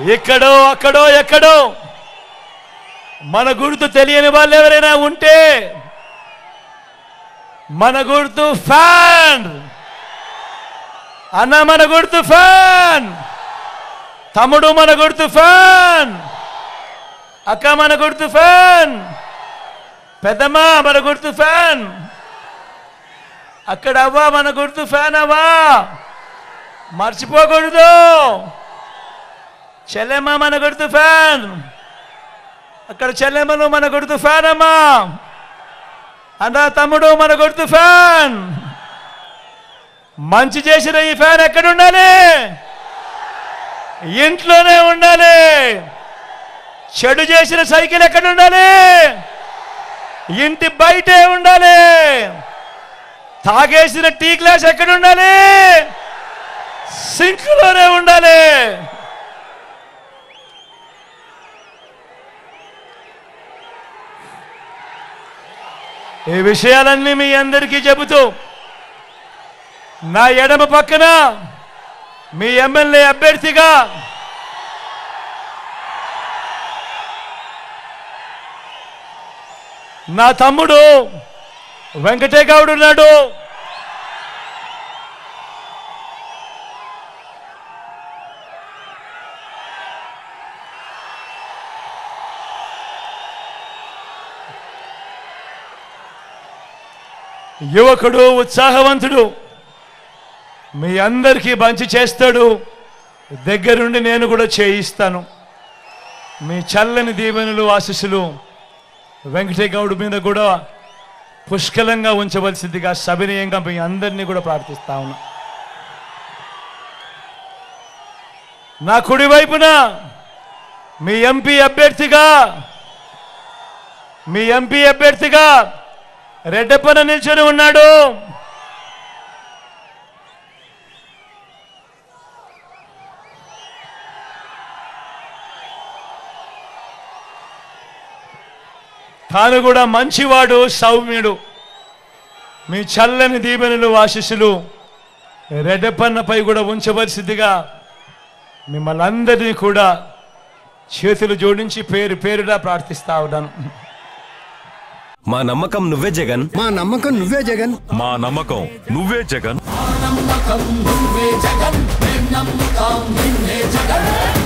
ఇక్కడో అక్కడో ఎక్కడో మన గుర్తు తెలియని వాళ్ళు ఎవరైనా ఉంటే మన గుర్తు ఫ్యాన్ అన్న, మన గుర్తు ఫ్యాన్. తమ్ముడు మన గుర్తు ఫ్యాన్. అక్క మన గుర్తు ఫ్యాన్. పెద్దమ్మ మన గుర్తు ఫ్యాన్. అక్కడ అవ్వ మన గుర్తు ఫ్యాన్. అవ్వా మర్చిపోకూడదు. చెల్లెమ్మ మన గుర్తు ఫ్యాన్. అక్కడ చెల్లెమ్మలు మన గుర్తు ఫ్యాన్. అమ్మా అన్న, తమ్ముడు మన గుర్తు ఫ్యాన్. మంచి చేసిన ఈ ఫ్యాన్ ఎక్కడ ఉండాలి? ఇంట్లోనే ఉండాలి. చెడు చేసిన సైకిల్ ఎక్కడ ఉండాలి? ఇంటి బయటే ఉండాలి. తాగేసిన టీ గ్లాస్ ఎక్కడ ఉండాలి? సింక్లోనే ఉండాలి. ఈ విషయాలన్నీ మీ అందరికీ చెబుతూ నా ఎడమ పక్కన మీ ఎమ్మెల్యే అభ్యర్థిగా నా తమ్ముడు వెంకటే గౌడ్ ఉన్నాడు. యువకుడు, ఉత్సాహవంతుడు, మీ అందరికీ మంచి చేస్తాడు. దగ్గరుండి నేను కూడా చేయిస్తాను. మీ చల్లని దీవెనలు, ఆశీస్సులు వెంకటే గౌడ్ మీద కూడా పుష్కలంగా ఉంచవలసిందిగా సవినయంగా మీ అందరినీ కూడా ప్రార్థిస్తా ఉన్నా. నా కుడి వైపున మీ ఎంపీ అభ్యర్థిగా రెడ్డప్పన నిల్చొని ఉన్నాడు. తాను కూడా మంచివాడు, సౌమ్యుడు. మీ చల్లని దీవెనలు, ఆశీస్సులు రెడ్డప్పన్నపై కూడా ఉంచవలసిందిగా మిమ్మల్ని అందరినీ కూడా చేతులు జోడించి పేరు పేరుగా ప్రార్థిస్తా ఉన్నాను. మా నమ్మకం నువ్వే జగన్. మా నమ్మకం నువ్వే జగన్. మా నమ్మకం నువ్వే జగన్. నమ్మకం నువ్వే జగన్.